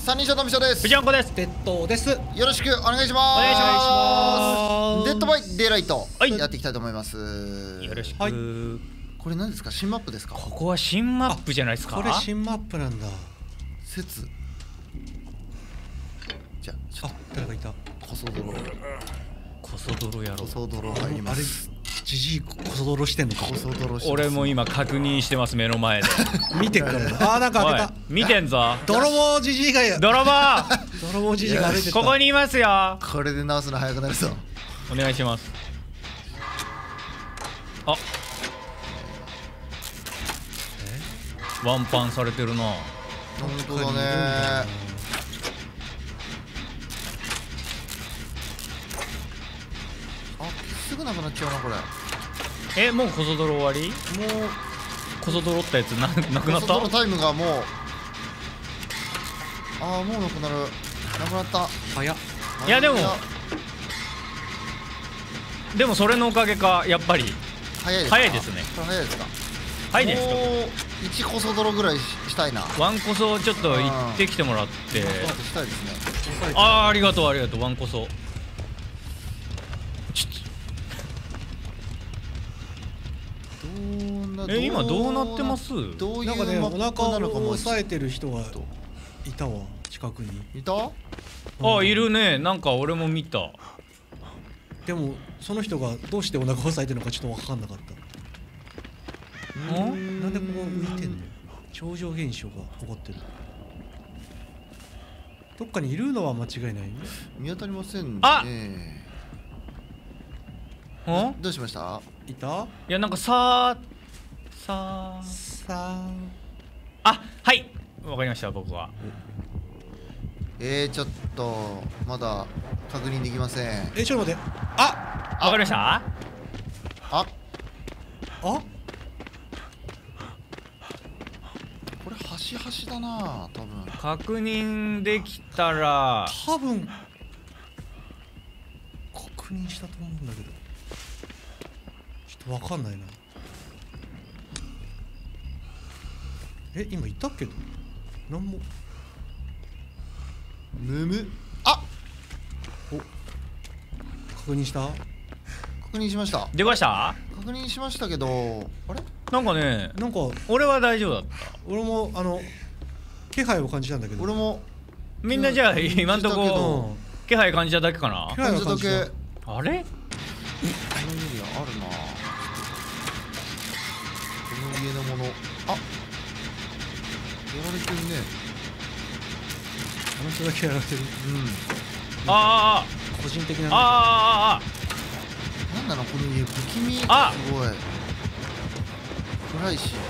三人称のみしょです。 藤山子です。 鉄塔です。よよろしくお願いします。 お願いします。 デッドバイデイライト、 はい、 やっていきたいと思います。 よろしく、 はい、 これ何ですか？新マップですか？ ここは新マップじゃないですか。 これ新マップなんだ。 説。じゃあちょっと誰かいた。 コソ泥。 コソ泥やろコソ泥入ります。 じじいコソ泥してんのか。 コソ泥してます。 俺も今確認してます、目の前で。 見てっから。なんか開けた。 見てんぞ。 泥棒じじいが。 泥棒。 泥棒じじいが歩いてた。 ここにいますよ。 これで直すの早くなるぞ。 お願いします。あ、ワンパンされてるな。 本当だね。すぐなくなっちゃうなこれ。 もうコソ泥終わり？ もうコソ泥ったやつなくなった？ コソ泥タイムがもうもうなくなる。なくなった。 早っ。 いやでもそれのおかげかやっぱり早いですか？ 早いですね。 これ早いですか？ 早いですか？ もう1コソ泥ぐらいしたいな。 ワンコソちょっと行ってきてもらってしたいですね。 ありがとうワンコソ。今どうなってます？ どういうなんかね、おマップな腹のかも。 を押さえてる人がいたわ、近くに。 いた？ いるね。なんか俺も見た。 でもその人がどうしてお腹を押さえてるのかちょっと分かんなかった。なんでここ浮いてんの？超常現象が起こってる。どっかにいるのは間違いないね。 見当たりませんね。どうしました？ いた？ いやなんかはいわかりました。僕はちょっとまだ確認できません。 ちょっと待って。 わかりました。 これ端だな多分。 確認できたら多分確認したと思うんだけどちょっと分かんないな。今いたっけどなんも。確認した？ 確認しました。 出ました。 確認しましたけど、あれなんかね、 なんか俺は大丈夫だった。 俺も気配を感じたんだけど。 俺もみんなじゃあ今んとこ気配感じただけかな。 感じただけ。 あれ？このエリアあるな。 この家のもの、やられてるね。 あの人だけやられてる。個人的な。 なんだろうこの家、不気味。すごい暗いし。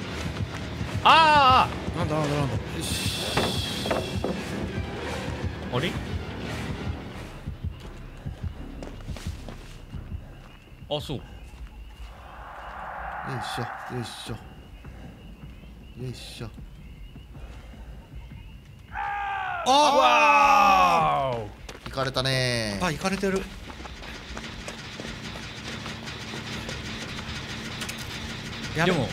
なんだ。よし。 あれ？そう。 よいしょ。 わーお。 行かれたね。 行かれてる。 でも。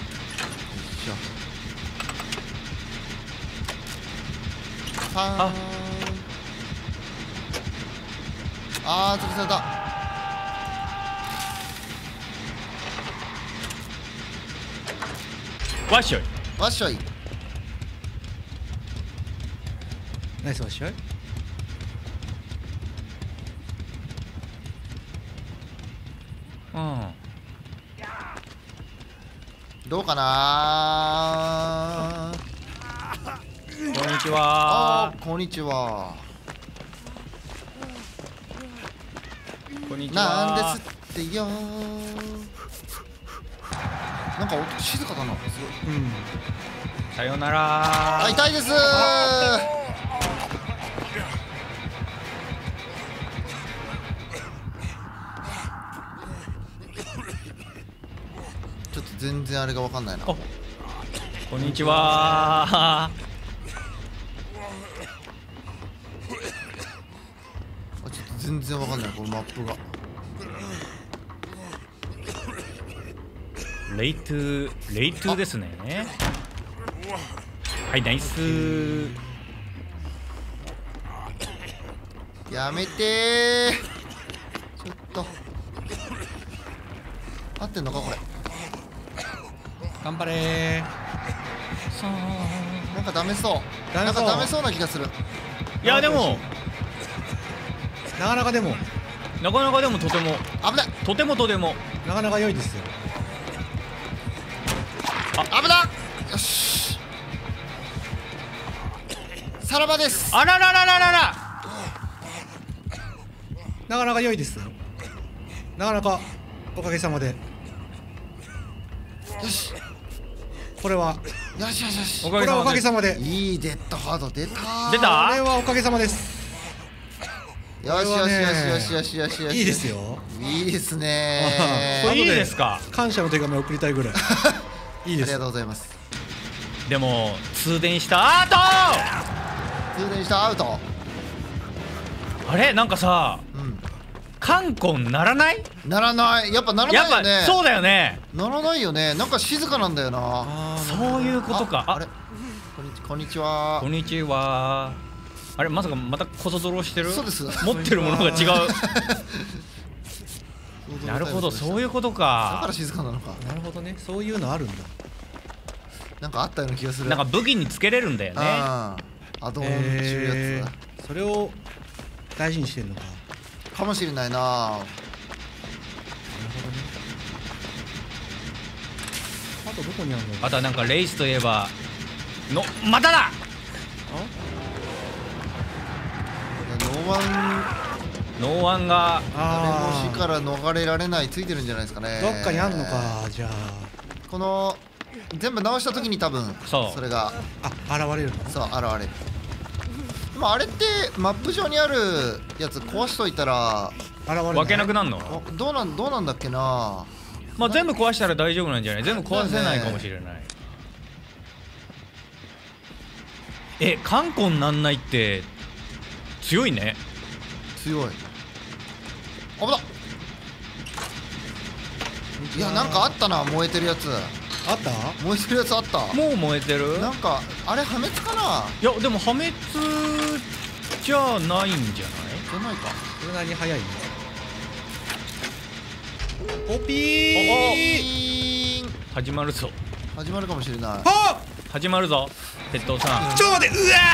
潰された。 わっしょい。 ナイスわっしょい。 どうかな。 こんにちは。 こんにちは。なんですってよ。なんか音静かだな。すごい。 さよなら。 痛いです。ちょっと全然あれが分かんないな。 こんにちは。 ちょっと全然分かんないこのマップが。 レイトゥですね。はい、ナイス。 やめてー。ちょっと合ってんのかこれ。 頑張れなんかダメそう。 ダメそうなんかダメそうな気がする。 いやでもなかなかでもなかなかでもとても危ない。 とてもとてもなかなか良いですよ。 危ない。よし、さらばです。 あらららららら。 なかなか良いですよ。なかなかおかげさまで。 よしこれはよしよしよし。 おこれはおかげさまで。 いいデッドハード出たー。 出たこれはおかげさまです。 よしよしよしよしよしよしよし。 いいですよ。 いいですねこー。 れいいですか。 感謝の手紙を送りたいぐらい。いいですありがとうございます。 でも通電したアウト。 通電したアウト。 あれなんかさうんカンコンならない？ ならない。やっぱならやっぱないよね。 そうだよね。 ならないよね。なんか静かなんだよな。 あーそういうことか。 あれこんにちは。 こんにちは。あれまさかまたこそ泥してる？ そうです。 持ってるものが違う。なるほどそういうことだからか。 静かなのか。 なるほどね。そういうのあるんだ。 なんかあったような気がする。 なんか武器につけれるんだよね。 アドオン中やつそれを大事にしてんのか。 かもしれないな。 なるほどね。あとどこにあるの？ あとはなんかレイスといえばのまただ。 ノーワンノーワンが誰も死から逃れられないついてるんじゃないですかね。 どっかにあんのか。じゃこの全部直した時に多分そうそれがあ現れるの？ そう現れる。でもあれってマップ上にあるやつ壊しといたら現れない。 分けなくなるの？ どうなんだっけな。 まあ全部壊したら大丈夫なんじゃない？全部壊せないかもしれない。カンコンなんないって強いね。 強い。危ない。いやなんかあったな。燃えてるやつ。 あった？ 燃えてるやつあった。 もう燃えてる？ なんかあれ破滅かな。 いやでも破滅じゃないんじゃない？ じゃないか。 それなりに早いね。おぴピー。 ーン始まるぞ。 始まるかもしれない。 は始まるぞ。鉄道さん。 ちょっと待って。うわ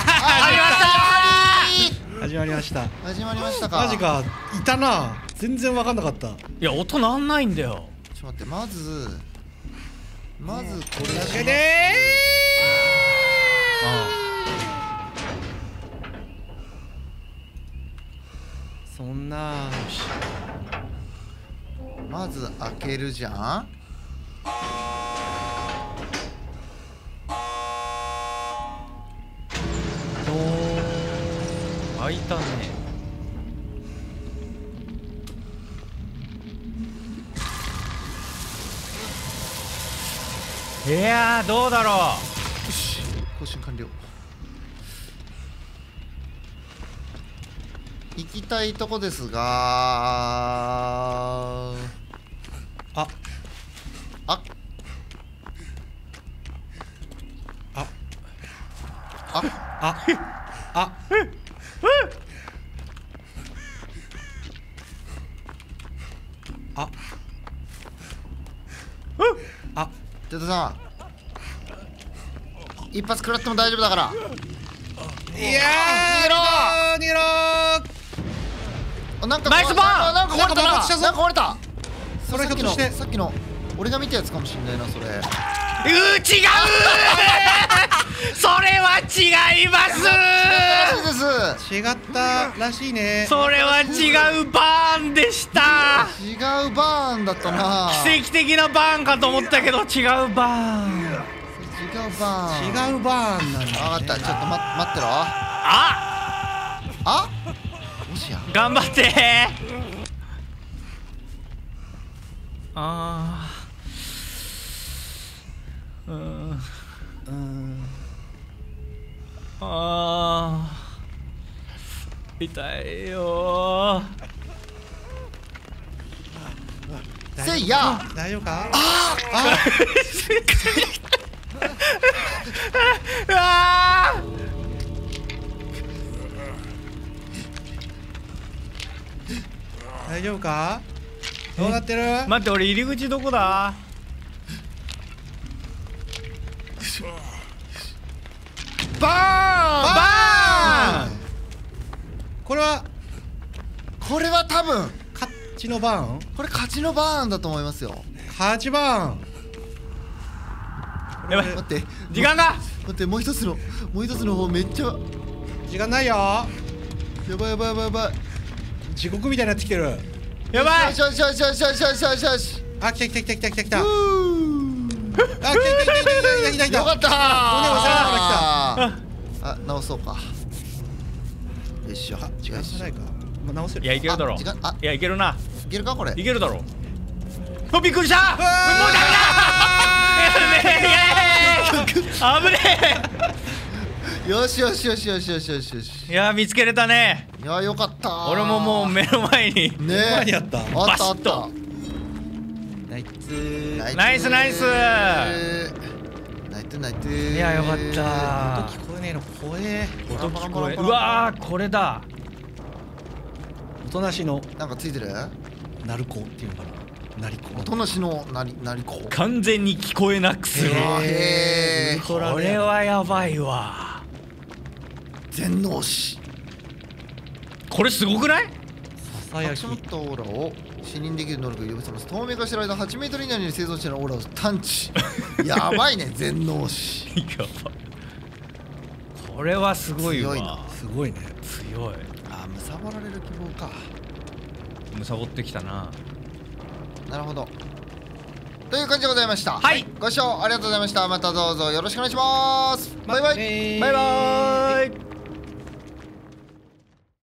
始始まりました。 ま始まりましたか。 マジか。いたな。全然分かんなかった。 いや音なんないんだよ。 ちょっと待って。まずこれだけでそんなまず開けるじゃん。 開いたね。いやーどうだろよし更新完了。行きたいとこですがああああああああテトさん一発食らっても大丈夫だから。 いやー逃げろー。 なんかナイスバーンなんか壊れたな。 なんか爆発したぞなんか壊れた。 それひょっとしてさっきの俺が見たやつかもしんないなそれ。 う。違うそれは違いますそうです。 違ったらしいね。 それは違うバーンでした違うバーンだったな。 奇跡的なバーンかと思ったけど違うバーン。 違うバーン。 違うバーンなんだ、ね。 分かった。ちょっと待ってろ。 ああもしや頑張ってあーあー痛いよー。 せいや大丈夫か？ うわ大丈夫か？どうなってる？ 待って俺入り口どこだ？ バーンこれはこれは多分勝ちのバーン？ これ勝ちのバーンだと思いますよ。 勝ちバーン。 やばい待って時間が待って、もう一つの方めっちゃ時間ないよ。 やばいやばいやばいやばい。 地獄みたいになってきてる。 やばいよしよしよしよしよしよしよしよし。 あ、来た来た来た来た来た来た。あ、 う来た来た来た来た来た来た。 よかったー。 骨押さえながらあ、直そうか。よいしょ。 時間がないか。まあ、直せる。 いやいけるだろあ時間あいやいけるな、 いけるかこれ。 いけるだろ。あ、びっくりした。もうダメだ。危ねよしよしよしよしよしよしよし。 え。いや見つけれたね。 いやよかったー。 俺ももう目の前にね前にあった。 あったバシッあったと。 ナイツ。 ナイスナイス。 ナイトナイト。 いやよかった音聞こえねえの怖え。 音聞こえ。うわーこれだ。 おとなしのなんかついてる？ 鳴子っていうのかな。鳴子。 おとなしのなりこ。 完全に聞こえなくする。 へーウルトラこれはやばいわ。 全能師。 これすごくない？ ささやき隠し。持ったオーラを視認できる能力を呼び覚ます。透明化してる間8メートル以内に生存しているオーラを探知。やばいね全能師。 やばこれはすごいわ。 強いなすごいね。 強い。 あー、むさぼられる希望か。 むさぼってきたな。 なるほど。という感じでございました。 はいご視聴ありがとうございました。またどうぞよろしくお願いします。バイバイ。 バイバイバーイ。